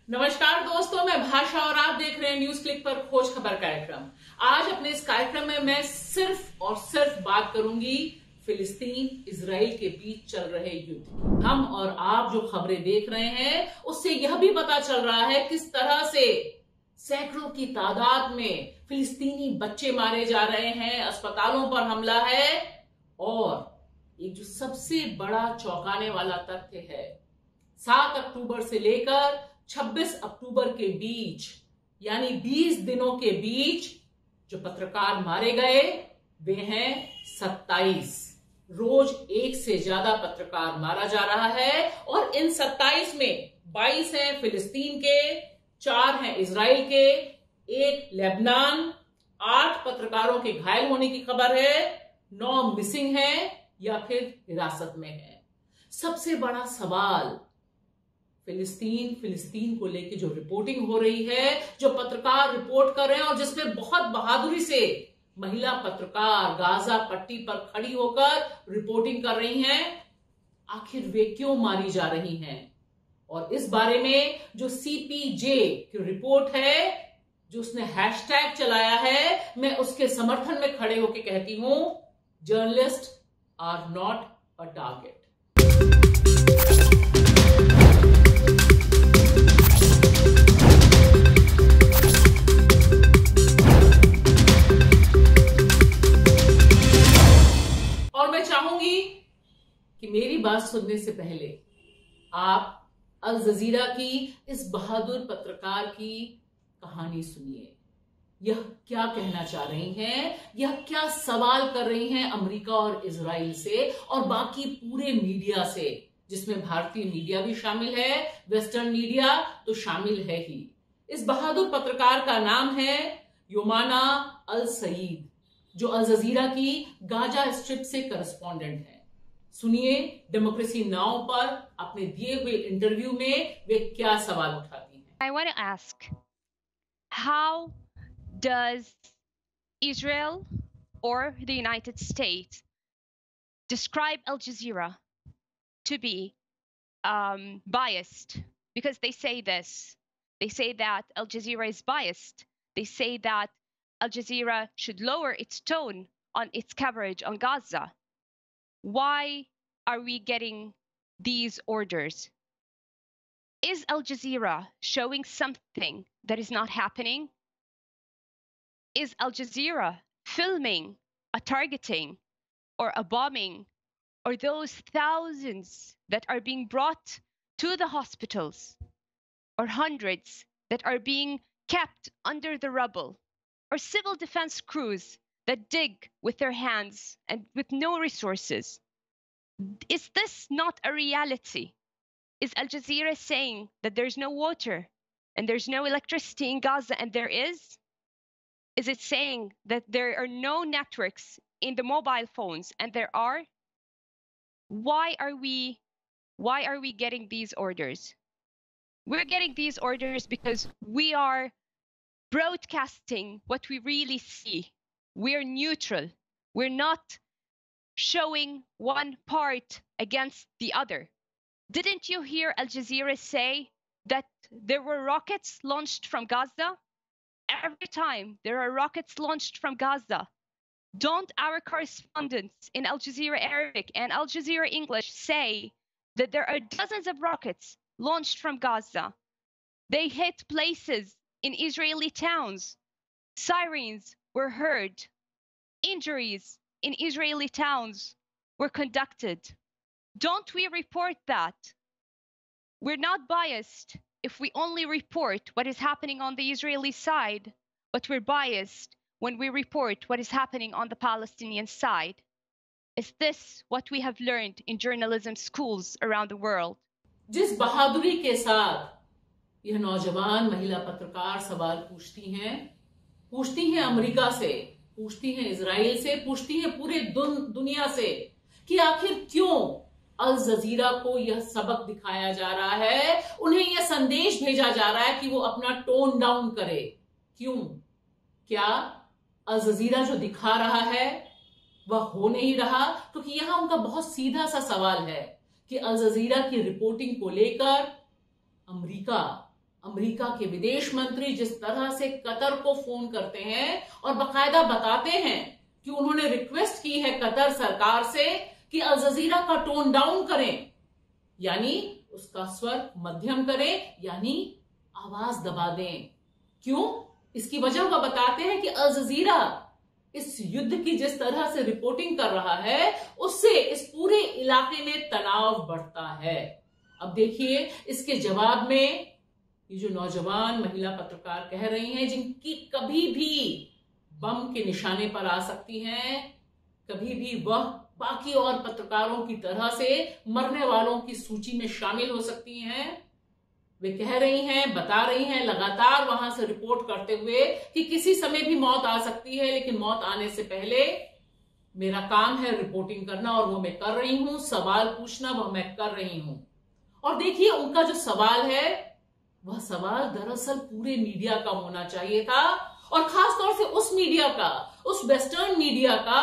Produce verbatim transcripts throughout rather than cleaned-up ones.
नमस्कार दोस्तों, मैं भाषा और आप देख रहे हैं न्यूज क्लिक पर खोज खबर कार्यक्रम। आज अपने इस कार्यक्रम में मैं सिर्फ और सिर्फ बात करूंगी फिलिस्तीन इजराइल के बीच चल रहे युद्ध की। हम और आप जो खबरें देख रहे हैं उससे यह भी पता चल रहा है किस तरह से सैकड़ों की तादाद में फिलिस्तीनी बच्चे मारे जा रहे हैं, अस्पतालों पर हमला है और एक जो सबसे बड़ा चौंकाने वाला तथ्य है, सात अक्टूबर से लेकर छब्बीस अक्टूबर के बीच यानी बीस दिनों के बीच जो पत्रकार मारे गए वे हैं सत्ताईस। रोज एक से ज्यादा पत्रकार मारा जा रहा है और इन सत्ताईस में बाईस हैं फिलिस्तीन के, चार हैं इजराइल के, एक लेबनान, आठ पत्रकारों के घायल होने की खबर है, नौ मिसिंग हैं या फिर हिरासत में हैं। सबसे बड़ा सवाल फिलिस्तीन फिलिस्तीन को लेकर जो रिपोर्टिंग हो रही है, जो पत्रकार रिपोर्ट कर रहे हैं और जिसमें बहुत बहादुरी से महिला पत्रकार गाजा पट्टी पर खड़ी होकर रिपोर्टिंग कर रही हैं, आखिर वे क्यों मारी जा रही हैं? और इस बारे में जो सीपीजे की रिपोर्ट है, जो उसने हैशटैग चलाया है, मैं उसके समर्थन में खड़े होकर कहती हूं, journalist are not a target. और मैं चाहूंगी कि मेरी बात सुनने से पहले आप अल जजीरा की इस बहादुर पत्रकार की कहानी सुनिए। यह क्या कहना चाह रही हैं, यह क्या सवाल कर रही हैं अमेरिका और इजराइल से और बाकी पूरे मीडिया से, जिसमें भारतीय मीडिया भी शामिल है, वेस्टर्न मीडिया तो शामिल है ही। इस बहादुर पत्रकार का नाम है योमाना अल सईद, जो अल जजीरा की गाजा स्ट्रिप से करस्पॉन्डेंट है। सुनिए डेमोक्रेसी नाउ पर अपने दिए हुए इंटरव्यू में वे क्या सवाल उठाती हैं। I want to ask, how does Israel or the United States describe Al Jazeera to be um, biased? Because they say this. They say that Al Jazeera is biased. They say that Al Jazeera should lower its tone on its coverage on Gaza. Why are we getting these orders? Is Al Jazeera showing something that is not happening? Is Al Jazeera filming a targeting or a bombing or those thousands that are being brought to the hospitals or hundreds that are being kept under the rubble or civil defense crews that dig with their hands and with no resources? Is this not a reality? Is Al Jazeera saying that there's no water and there's no electricity in Gaza and there is? Is it saying that there are no networks in the mobile phones and there are? Why are we why are we getting these orders? We're getting these orders because we are broadcasting what we really see. We're neutral. We're not showing one part against the other. Didn't you hear Al Jazeera say that there were rockets launched from Gaza? Every time there are rockets launched from Gaza, don't our correspondents in Al Jazeera Arabic and Al Jazeera English say that there are dozens of rockets launched from Gaza? They hit places in Israeli towns. Sirens were heard. Injuries in Israeli towns were conducted. Don't we report that? We're not biased if we only report what is happening on the Israeli side, but we're biased when we report what is happening on the Palestinian side. Is this what we have learned in journalism schools around the world? जिस बहादुरी के साथ यह नौजवान महिला पत्रकार सवाल पूछती हैं, पूछती हैं अमेरिका से, पूछती हैं इजराइल से, पूछती हैं पूरे दुन, दुनिया से कि आखिर क्यों अल जजीरा को यह सबक दिखाया जा रहा है, उन्हें यह संदेश भेजा जा रहा है कि वो अपना टोन डाउन करे। क्यों? क्या अल जजीरा जो दिखा रहा है वह हो नहीं रहा? क्योंकि तो यहां उनका बहुत सीधा सा सवाल है कि अल जजीरा की रिपोर्टिंग को लेकर अमेरिका अमेरिका के विदेश मंत्री जिस तरह से कतर को फोन करते हैं और बकायदा बताते हैं कि उन्होंने रिक्वेस्ट की है कतर सरकार से कि अल जजीरा का टोन डाउन करें, यानी उसका स्वर मध्यम करें, यानी आवाज दबा दें। क्यों? इसकी वजह वह बताते हैं कि अल जजीरा इस युद्ध की जिस तरह से रिपोर्टिंग कर रहा है उससे इस पूरे इलाके में तनाव बढ़ता है। अब देखिए इसके जवाब में ये जो नौजवान महिला पत्रकार कह रही हैं, जिनकी कभी भी बम के निशाने पर आ सकती हैं, कभी भी वह बाकी और पत्रकारों की तरह से मरने वालों की सूची में शामिल हो सकती हैं। वे कह रही हैं, बता रही हैं लगातार वहां से रिपोर्ट करते हुए कि किसी समय भी मौत आ सकती है, लेकिन मौत आने से पहले मेरा काम है रिपोर्टिंग करना और वो मैं कर रही हूं, सवाल पूछना वह मैं कर रही हूं। और देखिए उनका जो सवाल है वह सवाल दरअसल पूरे मीडिया का होना चाहिए था, और खासतौर से उस मीडिया का, उस वेस्टर्न मीडिया का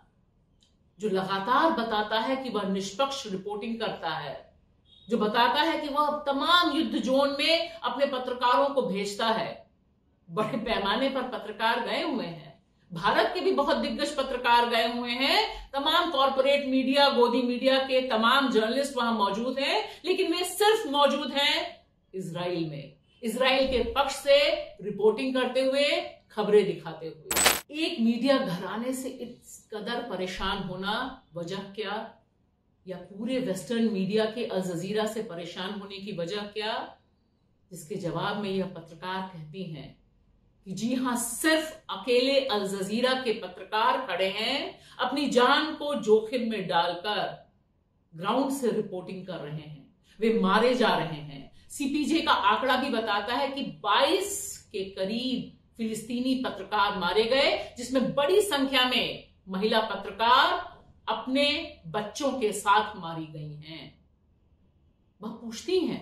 जो लगातार बताता है कि वह निष्पक्ष रिपोर्टिंग करता है, जो बताता है कि वह तमाम युद्ध जोन में अपने पत्रकारों को भेजता है। बड़े पैमाने पर पत्रकार गए हुए हैं, भारत के भी बहुत दिग्गज पत्रकार गए हुए हैं, तमाम कॉरपोरेट मीडिया, गोदी मीडिया के तमाम जर्नलिस्ट वहां मौजूद हैं, लेकिन वे सिर्फ मौजूद हैं इजराइल में, इजराइल के पक्ष से रिपोर्टिंग करते हुए, खबरें दिखाते हुए। एक मीडिया घराने से इस कदर परेशान होना वजह क्या, या पूरे वेस्टर्न मीडिया के अल जजीरा से परेशान होने की वजह क्या? जिसके जवाब में यह पत्रकार कहती हैं कि जी हां, सिर्फ अकेले अल जजीरा के पत्रकार खड़े हैं, अपनी जान को जोखिम में डालकर ग्राउंड से रिपोर्टिंग कर रहे हैं, वे मारे जा रहे हैं। सीपीजे का आंकड़ा भी बताता है कि बाईस के करीब फिलिस्तीनी पत्रकार मारे गए, जिसमें बड़ी संख्या में महिला पत्रकार अपने बच्चों के साथ मारी गई हैं। वह पूछती हैं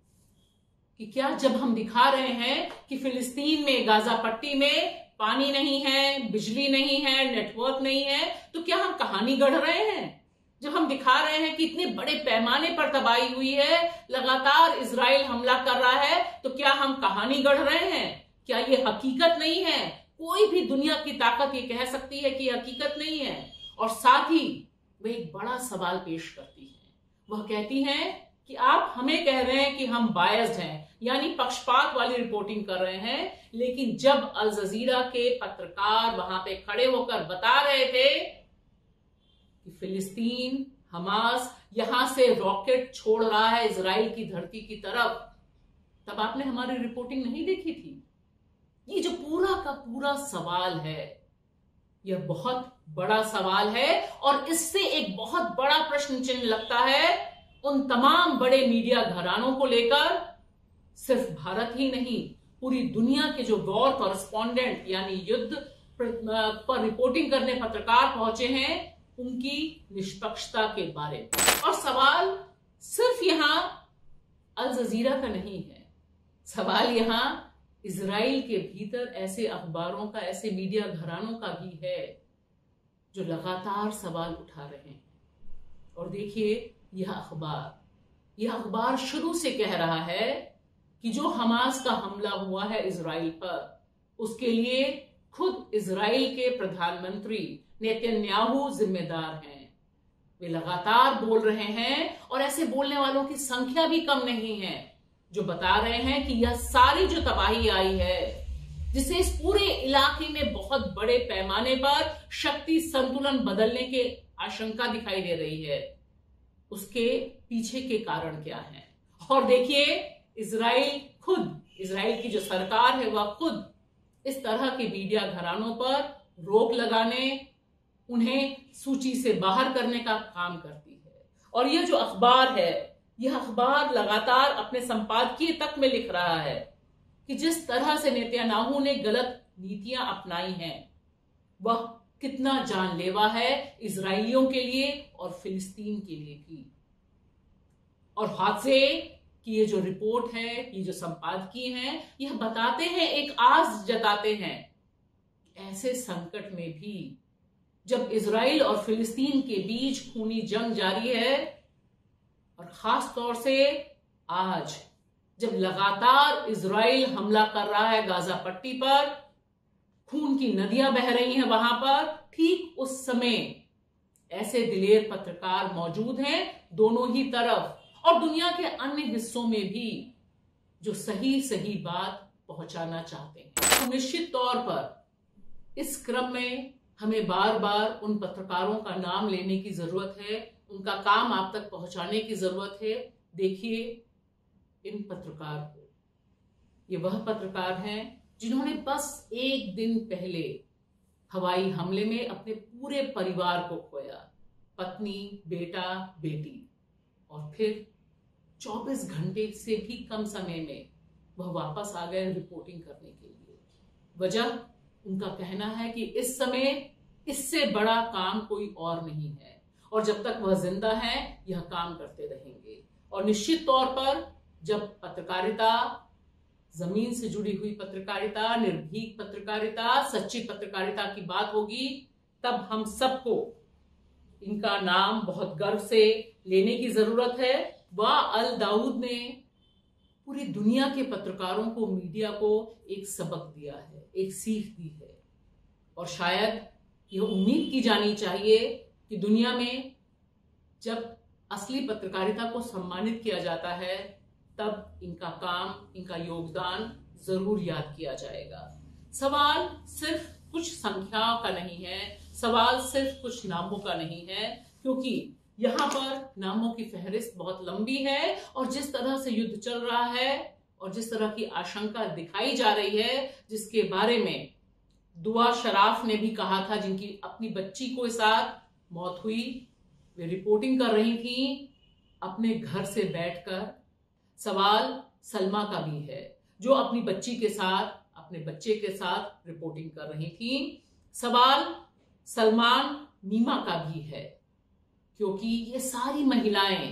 कि क्या जब हम दिखा रहे हैं कि फिलिस्तीन में, गाजा पट्टी में पानी नहीं है, बिजली नहीं है, नेटवर्क नहीं है, तो क्या हम कहानी गढ़ रहे हैं? जब हम दिखा रहे हैं कि इतने बड़े पैमाने पर तबाही हुई है, लगातार इजराइल हमला कर रहा है, तो क्या हम कहानी गढ़ रहे हैं? क्या ये हकीकत नहीं है? कोई भी दुनिया की ताकत ये कह सकती है कि हकीकत नहीं है। और साथ ही वे एक बड़ा सवाल पेश करती हैं, वह कहती हैं कि आप हमें कह रहे हैं कि हम बायस्ड हैं, यानी पक्षपात वाली रिपोर्टिंग कर रहे हैं, लेकिन जब अल जजीरा के पत्रकार वहां पे खड़े होकर बता रहे थे कि फिलिस्तीन, हमास यहां से रॉकेट छोड़ रहा है इजराइल की धरती की तरफ, तब आपने हमारी रिपोर्टिंग नहीं देखी थी। ये जो पूरा का पूरा सवाल है, यह बहुत बड़ा सवाल है, और इससे एक बहुत बड़ा प्रश्न चिन्ह लगता है उन तमाम बड़े मीडिया घरानों को लेकर। सिर्फ भारत ही नहीं, पूरी दुनिया के जो वॉर कॉरेस्पॉन्डेंट यानी युद्ध पर रिपोर्टिंग करने पत्रकार पहुंचे हैं, उनकी निष्पक्षता के बारे में। और सवाल सिर्फ यहां अल जजीरा का नहीं है, सवाल यहां इजराइल के भीतर ऐसे अखबारों का, ऐसे मीडिया घरानों का भी है जो लगातार सवाल उठा रहे हैं। और देखिए यह अखबार यह अखबार शुरू से कह रहा है कि जो हमास का हमला हुआ है इजराइल पर, उसके लिए खुद इजराइल के प्रधानमंत्री नेतन्याहू जिम्मेदार हैं। वे लगातार बोल रहे हैं, और ऐसे बोलने वालों की संख्या भी कम नहीं है, जो बता रहे हैं कि यह सारी जो तबाही आई है, जिससे इस पूरे इलाके में बहुत बड़े पैमाने पर शक्ति संतुलन बदलने की आशंका दिखाई दे रही है, उसके पीछे के कारण क्या है। और देखिए इजराइल खुद, इजराइल की जो सरकार है, वह खुद इस तरह के मीडिया घरानों पर रोक लगाने, उन्हें सूची से बाहर करने का काम करती है। और यह जो अखबार है, यह अखबार लगातार अपने संपादकीय तक में लिख रहा है कि जिस तरह से नेतन्याहू ने गलत नीतियां अपनाई हैं, वह कितना जानलेवा है इजराइलियों के लिए और फिलिस्तीन के लिए भी। और हादसे की ये जो रिपोर्ट है, ये जो संपादकीय है, यह बताते हैं, एक आस जताते हैं, ऐसे संकट में भी जब इजराइल और फिलिस्तीन के बीच खूनी जंग जारी है, और खास तौर से आज जब लगातार इजराइल हमला कर रहा है गाजा पट्टी पर, खून की नदियां बह रही हैं वहां पर, ठीक उस समय ऐसे दिलेर पत्रकार मौजूद हैं दोनों ही तरफ, और दुनिया के अन्य हिस्सों में भी, जो सही सही बात पहुंचाना चाहते हैं। तो निश्चित तौर पर इस क्रम में हमें बार बार उन पत्रकारों का नाम लेने की जरूरत है, उनका काम आप तक पहुंचाने की जरूरत है। देखिए इन पत्रकार को, ये वह पत्रकार हैं जिन्होंने बस एक दिन पहले हवाई हमले में अपने पूरे परिवार को खोया, पत्नी, बेटा, बेटी, और फिर चौबीस घंटे से भी कम समय में वह वापस आ गए रिपोर्टिंग करने के लिए। वजह, उनका कहना है कि इस समय इससे बड़ा काम कोई और नहीं है, और जब तक वह जिंदा है यह काम करते रहेंगे। और निश्चित तौर पर जब पत्रकारिता, जमीन से जुड़ी हुई पत्रकारिता, निर्भीक पत्रकारिता, सच्ची पत्रकारिता की बात होगी, तब हम सबको इनका नाम बहुत गर्व से लेने की जरूरत है। वाह अल दाऊद ने पूरी दुनिया के पत्रकारों को, मीडिया को एक सबक दिया है, एक सीख दी है, और शायद यह उम्मीद की जानी चाहिए कि दुनिया में जब असली पत्रकारिता को सम्मानित किया जाता है तब इनका काम, इनका योगदान जरूर याद किया जाएगा। सवाल सिर्फ कुछ संख्याओं का नहीं है, सवाल सिर्फ कुछ नामों का नहीं है, क्योंकि यहाँ पर नामों की फहरिस्त बहुत लंबी है, और जिस तरह से युद्ध चल रहा है और जिस तरह की आशंका दिखाई जा रही है, जिसके बारे में दुआ शराफ ने भी कहा था, जिनकी अपनी बच्ची को साथ मौत हुई, वे रिपोर्टिंग कर रही थी अपने घर से बैठकर। सवाल सलमा का भी है, जो अपनी बच्ची के साथ, अपने बच्चे के साथ रिपोर्टिंग कर रही थी। सवाल सलमान मीमा का भी है, क्योंकि ये सारी महिलाएं,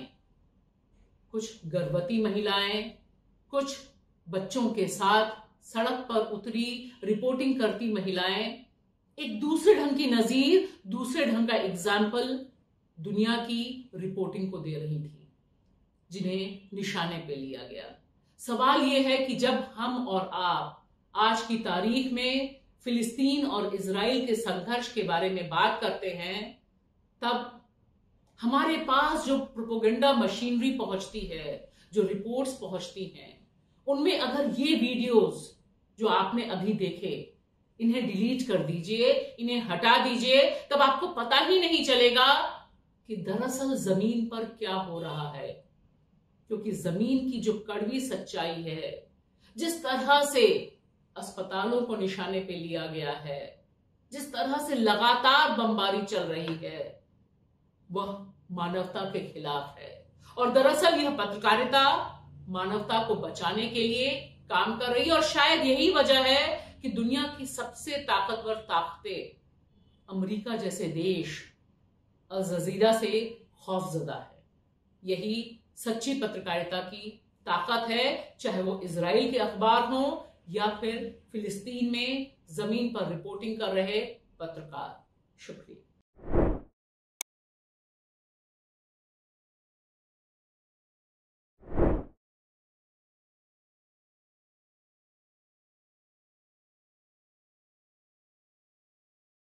कुछ गर्भवती महिलाएं, कुछ बच्चों के साथ सड़क पर उतरी रिपोर्टिंग करती महिलाएं, एक दूसरे ढंग की नजीर, दूसरे ढंग का एग्जाम्पल दुनिया की रिपोर्टिंग को दे रही थी, जिन्हें निशाने पे लिया गया। सवाल यह है कि जब हम और आप आज की तारीख में फिलिस्तीन और इजराइल के संघर्ष के बारे में बात करते हैं, तब हमारे पास जो प्रोपेगेंडा मशीनरी पहुंचती है, जो रिपोर्ट्स पहुंचती हैं, उनमें अगर ये वीडियोस जो आपने अभी देखे, इन्हें डिलीट कर दीजिए, इन्हें हटा दीजिए, तब आपको पता ही नहीं चलेगा कि दरअसल जमीन पर क्या हो रहा है। क्योंकि जमीन की जो कड़वी सच्चाई है, जिस तरह से अस्पतालों को निशाने पे लिया गया है, जिस तरह से लगातार बमबारी चल रही है, वह मानवता के खिलाफ है। और दरअसल यह पत्रकारिता मानवता को बचाने के लिए काम कर रही है, और शायद यही वजह है कि दुनिया की सबसे ताकतवर ताकतें अमेरिका जैसे देश अल जजीरा से खौफजदा है। यही सच्ची पत्रकारिता की ताकत है, चाहे वो इजराइल के अखबार हो या फिर फिलिस्तीन में जमीन पर रिपोर्टिंग कर रहे पत्रकार। शुक्रिया।